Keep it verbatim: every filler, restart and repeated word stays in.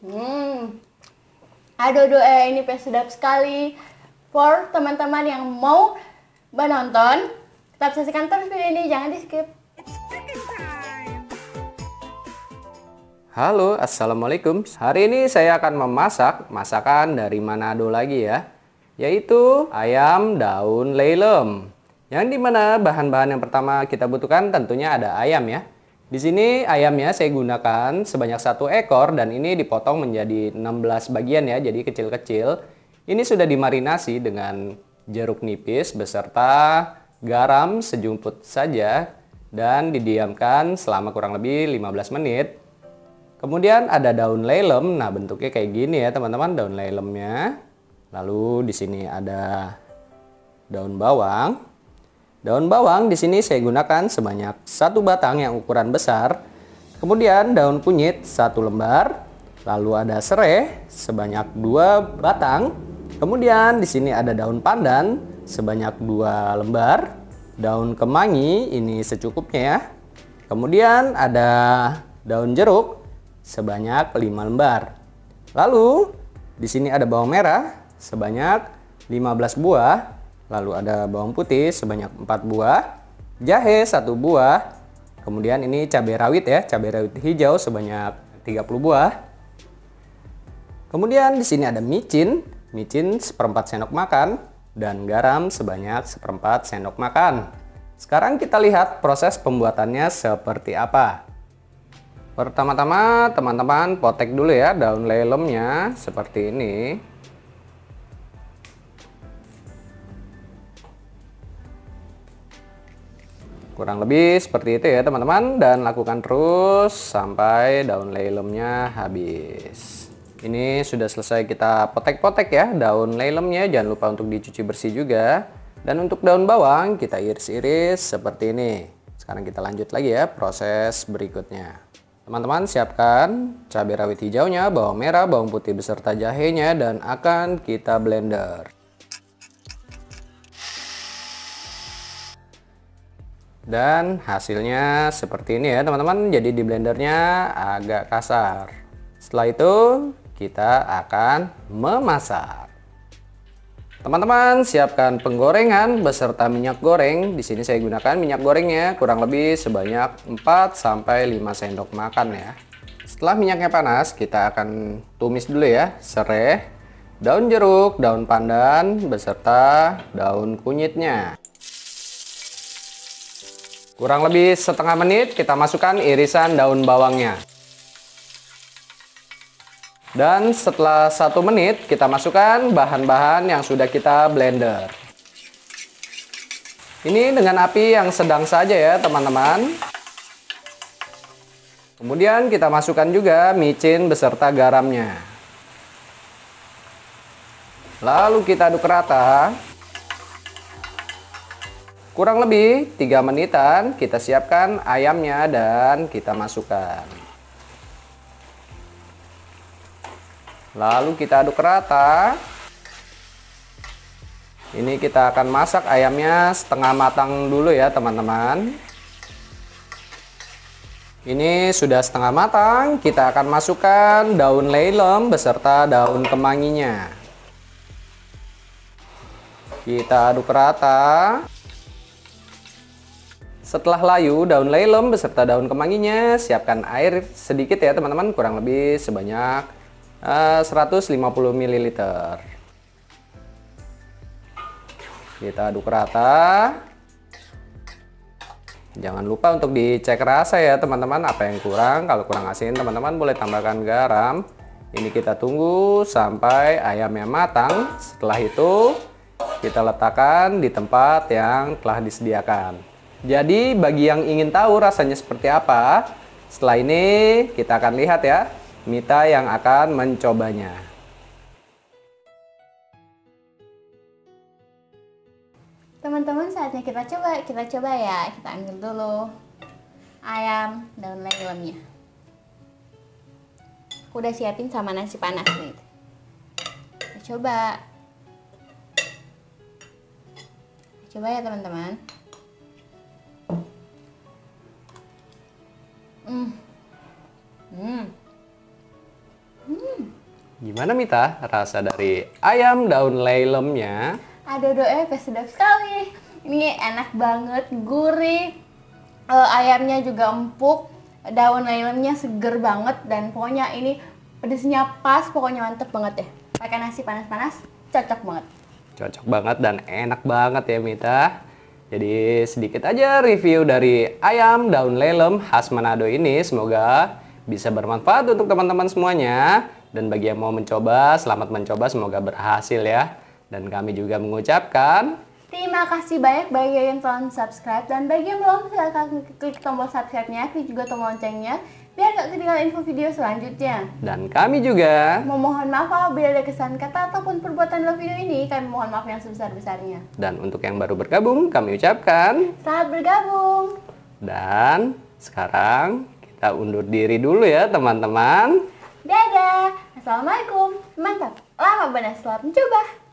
Hmm, aduh, aduh, eh, ini pasti sedap sekali. For teman-teman yang mau menonton, tetap saksikan terus video ini, jangan di skip. Halo, assalamualaikum. Hari ini saya akan memasak masakan dari Manado lagi ya, yaitu ayam daun lelem. Yang dimana bahan-bahan yang pertama kita butuhkan tentunya ada ayam ya. Di sini ayamnya saya gunakan sebanyak satu ekor dan ini dipotong menjadi enam belas bagian ya, jadi kecil-kecil. Ini sudah dimarinasi dengan jeruk nipis beserta garam sejumput saja dan didiamkan selama kurang lebih lima belas menit. Kemudian ada daun lelem. Nah, bentuknya kayak gini ya, teman-teman, daun lelemnya. Lalu di sini ada daun bawang. Daun bawang di sini saya gunakan sebanyak satu batang yang ukuran besar. Kemudian daun kunyit satu lembar. Lalu ada serai sebanyak dua batang. Kemudian di sini ada daun pandan sebanyak dua lembar. Daun kemangi ini secukupnya ya. Kemudian ada daun jeruk sebanyak lima lembar. Lalu di sini ada bawang merah sebanyak lima belas buah, lalu ada bawang putih sebanyak empat buah, jahe satu buah. Kemudian ini cabai rawit ya, cabai rawit hijau sebanyak tiga puluh buah. Kemudian di sini ada micin, micin seperempat sendok makan dan garam sebanyak seperempat sendok makan. Sekarang kita lihat proses pembuatannya seperti apa. Pertama-tama teman-teman potek dulu ya daun lelemnya seperti ini. Kurang lebih seperti itu ya teman-teman, dan lakukan terus sampai daun lelemnya habis. Ini sudah selesai kita potek-potek ya daun lelemnya, jangan lupa untuk dicuci bersih juga. Dan untuk daun bawang kita iris-iris seperti ini. Sekarang kita lanjut lagi ya proses berikutnya. Teman-teman siapkan cabai rawit hijaunya, bawang merah, bawang putih beserta jahenya dan akan kita blender. Dan hasilnya seperti ini ya teman-teman, jadi di blendernya agak kasar. Setelah itu kita akan memasak. Teman-teman siapkan penggorengan beserta minyak goreng. Di sini saya gunakan minyak gorengnya kurang lebih sebanyak empat sampai lima sendok makan ya. Setelah minyaknya panas, kita akan tumis dulu ya serai, daun jeruk, daun pandan beserta daun kunyitnya. Kurang lebih setengah menit kita masukkan irisan daun bawangnya. Dan setelah satu menit kita masukkan bahan-bahan yang sudah kita blender. Ini dengan api yang sedang saja ya teman-teman. Kemudian kita masukkan juga micin beserta garamnya. Lalu kita aduk rata. Kurang lebih tiga menitan kita siapkan ayamnya dan kita masukkan. Lalu kita aduk rata. Ini kita akan masak ayamnya setengah matang dulu ya teman-teman. Ini sudah setengah matang, kita akan masukkan daun lelem beserta daun kemanginya. Kita aduk rata. Setelah layu daun lelem beserta daun kemanginya, siapkan air sedikit ya teman-teman, kurang lebih sebanyak seratus lima puluh mililiter. Kita aduk rata. Jangan lupa untuk dicek rasa ya teman-teman, apa yang kurang. Kalau kurang asin teman-teman boleh tambahkan garam. Ini kita tunggu sampai ayamnya matang. Setelah itu kita letakkan di tempat yang telah disediakan. Jadi bagi yang ingin tahu rasanya seperti apa, setelah ini kita akan lihat ya Mita yang akan mencobanya. Teman-teman saatnya kita coba, kita coba ya. Kita ambil dulu ayam daun lelemnya. Aku udah siapin sama nasi panas nih. Kita coba. Coba ya teman-teman. Hmm. Hmm. Hmm. Gimana Mita rasa dari ayam daun leylemnya? Aduh, doe sedap sekali. Ini enak banget, gurih. Uh, ayamnya juga empuk, daun leylemnya seger banget, dan pokoknya ini pedesnya pas, pokoknya mantep banget deh. Pakai nasi panas-panas, cocok banget. Cocok banget dan enak banget ya Mita. Jadi sedikit aja review dari ayam daun lelem khas Manado ini. Semoga bisa bermanfaat untuk teman-teman semuanya. Dan bagi yang mau mencoba, selamat mencoba, semoga berhasil ya. Dan kami juga mengucapkan terima kasih banyak bagi yang telah subscribe, dan bagi yang belum, silahkan klik tombol subscribe-nya, klik juga tombol loncengnya biar gak ketinggalan info video selanjutnya. Dan kami juga memohon maaf apabila ada kesan kata ataupun perbuatan dalam video ini. Kami mohon maaf yang sebesar-besarnya. Dan untuk yang baru bergabung, kami ucapkan selamat bergabung. Dan sekarang kita undur diri dulu ya teman-teman. Dadah. Assalamualaikum. Mantap. Lama benar, selamat mencoba.